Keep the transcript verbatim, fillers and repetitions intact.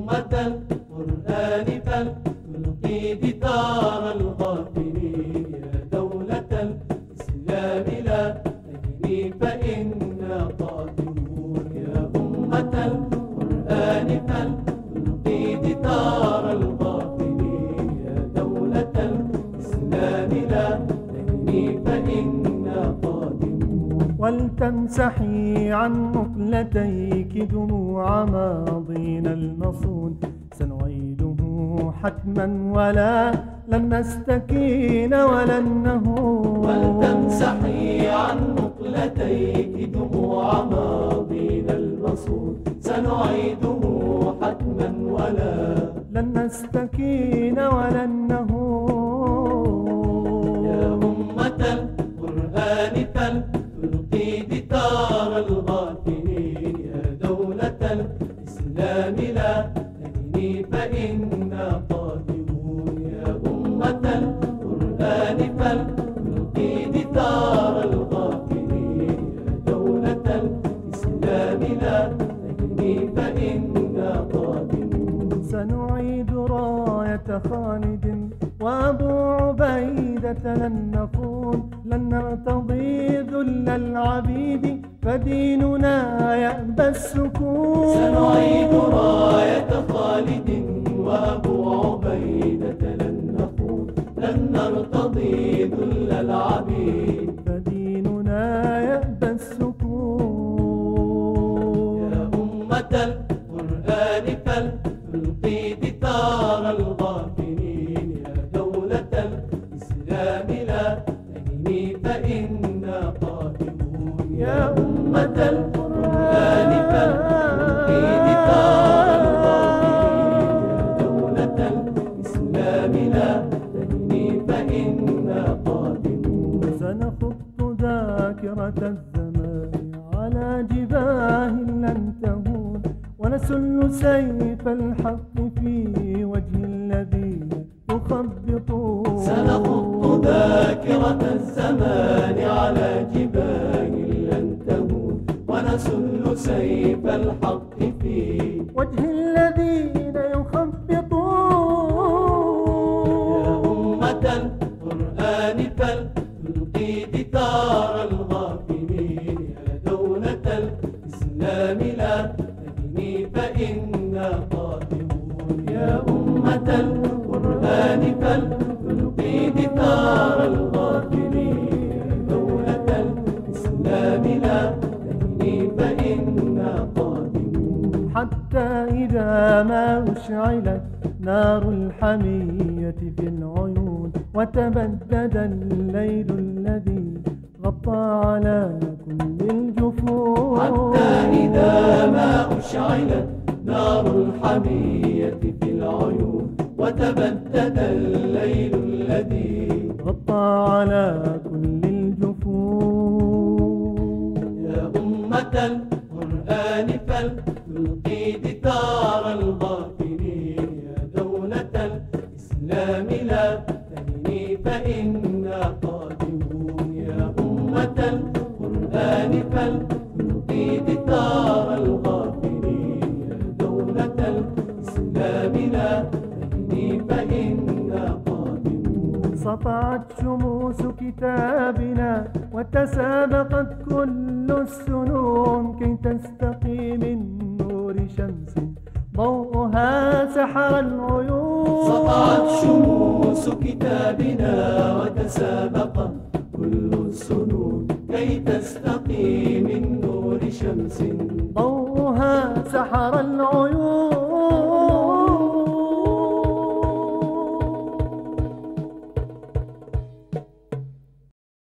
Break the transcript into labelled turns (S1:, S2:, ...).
S1: أمة القرآن فلتلقي دثار الغافلين، يا دولة الإسلام لا تهني فإنا قادمون. يا أمة القرآن فلتلقي دثار الغافلين، يا دولة الإسلام لا تهني فإنا قادمون.
S2: ولتمسحي عن مقلتيك دموع ماضينا المصون، سنعيده حتما ولا لن نستكين ولن نهون.
S1: ولتمسحي عن مقلتيك دموع ماضينا المصون، سنعيده حتما ولا
S2: لن نستكين ولن نهون.
S1: يا أمة القرآن فلتلقي دثار الغافلين، يا دولة الإسلام لا تهني فإنا قادمون. يا أمة القرآن فلتلقي دثار الغافلين، يا دولة الإسلام لا تهني فإنا قادمون.
S2: سنعيد راية خالد وأبو عبيدة لن نخون، لن نرتضي ذل العبيد فديننا يأبى السكون.
S1: سنعيد راية خالد وأبو عبيدة لن نخون، لن نرتضي ذل العبيد
S2: فديننا يأبى السكون.
S1: يا أمة القرآن فلتلقي دثار الغافلين، يا دولة الإسلام لا تهني فإنا قادمون. يا أمة القرآن فلتلقي دثار الغافلين، يا دولة الإسلام لا تهني فإنا قادمون.
S2: سنخط ذاكرة الزمان على جباه لن تهون، ونسل سيف الحق في وجه الذين يخبطون.
S1: سنخط ذاكرة الزمان على جباه لن تهون، ونسل سيف الحق في
S2: وجه الذين يخبطون.
S1: يا أمة القرآن فلتلقي دثار الغافلين، يا دولة الإسلام لا تهني فإنا قادمون. يا أمة القرآن فلتلقي دثار الغافلين، يا دولة الإسلام لا تهني فإنا قادمون.
S2: حتى إذا ما أشعلت نار الحمية في العيون، وتبدد الليل الذي غطى على كل الجفون.
S1: حتى إذا ما أشعلت نار الحمية في العيون، وتبدد الليل الذي
S2: غطى على كل الجفون.
S1: يا أمة القرآن فلتلقي دثار الغافلين، يا دولة الإسلام لا تهني فإنا قادمون. يا أمة القرآن فلتلقي دثار الغافلين، يا دولة الإسلام لا تهني فإنا قادمون.
S2: سطعت شموس كتابنا وتسابقت كل السنون، كي تستقي من نور شمس ضوءها سحر العيون.
S1: سطعت شموس كتابنا وتسابقت كل السنون، كي تستقي من نور شمس
S2: ضوءها سحر العيون.